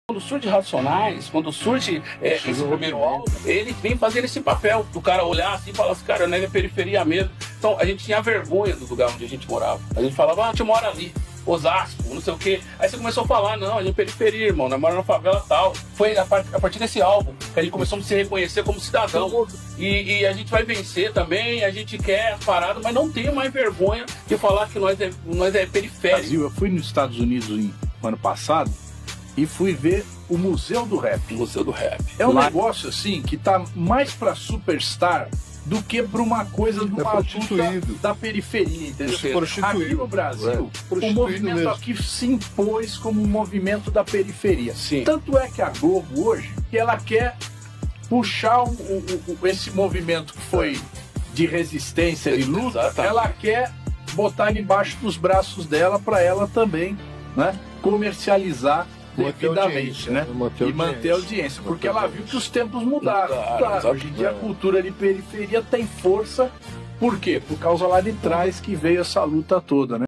Quando surge Racionais, quando surge esse primeiro álbum, ele vem fazendo esse papel do cara olhar assim e falar assim, cara, não é periferia mesmo. Então a gente tinha vergonha do lugar onde a gente morava. A gente falava, a gente mora ali, Osasco, não sei o quê. Aí você começou a falar, não, a gente é periferia, irmão, nós moramos na favela tal. Foi a partir desse álbum que a gente começou a se reconhecer como cidadão. E a gente vai vencer também, a gente quer as paradas, mas não tenho mais vergonha de falar que nós é periférico. Brasil, eu fui nos Estados Unidos no ano passado e fui ver o Museu do Rap. O Museu do Rap. É um negócio assim que tá mais pra superstar do que pra uma coisa do da periferia, entendeu? Aqui no Brasil, o movimento mesmo aqui se impôs como um movimento da periferia. Sim. Tanto é que a Globo hoje, que ela quer puxar esse movimento que foi de resistência e luta, Exatamente. ela quer botar debaixo dos braços dela para ela também, né, comercializar devidamente, né? E manter a audiência, porque ela viu que os tempos mudaram. Claro, hoje em dia a cultura de periferia tem força. Por quê? Por causa lá de trás que veio essa luta toda, né?